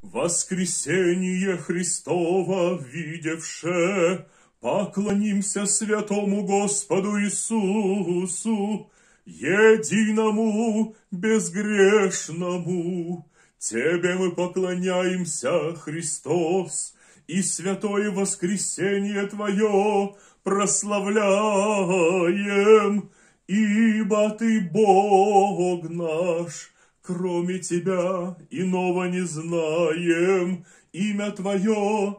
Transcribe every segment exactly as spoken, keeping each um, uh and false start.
Воскресение Христово видевше, поклонимся святому Господу Иисусу, единому, безгрешному. Тебе мы поклоняемся, Христос, и святое воскресение Твое прославляем, ибо Ты Бог наш. Кроме Тебя иного не знаем, имя Твое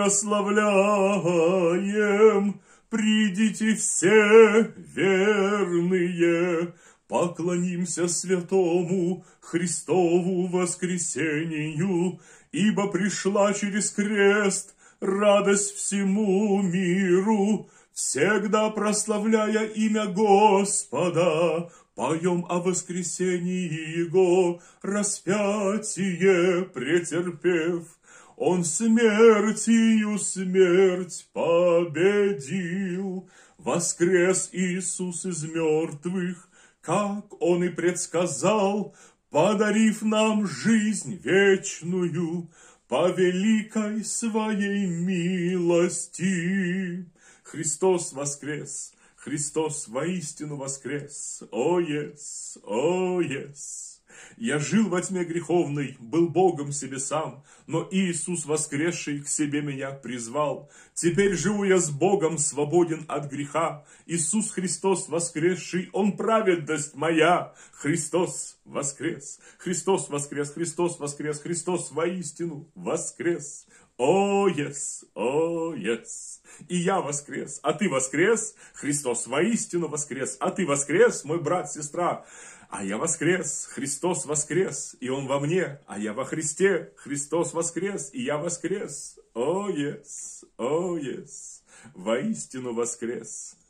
прославляем. Придите все верные, поклонимся святому Христову воскресению, ибо пришла через крест радость всему миру. Всегда прославляя имя Господа, поем о воскресении Его, распятие претерпев. Он смертью смерть победил. Воскрес Иисус из мертвых, как Он и предсказал, подарив нам жизнь вечную по великой Своей милости. Христос воскрес! Христос воистину воскрес! О, ес! О, ес! Я жил во тьме греховной, был Богом себе сам, но Иисус воскресший к себе меня призвал. Теперь живу я с Богом, свободен от греха. Иисус Христос воскресший, Он праведность моя. Христос воскрес! Христос воскрес! Христос воскрес! Христос воистину воскрес! О, ес! О, ес! И я воскрес, а ты воскрес? Христос воистину воскрес, а ты воскрес, мой брат, сестра? А я воскрес, Христос воскрес, и Он во мне, а я во Христе. Христос воскрес, и я воскрес. О, ес! О, ес! Воистину воскрес!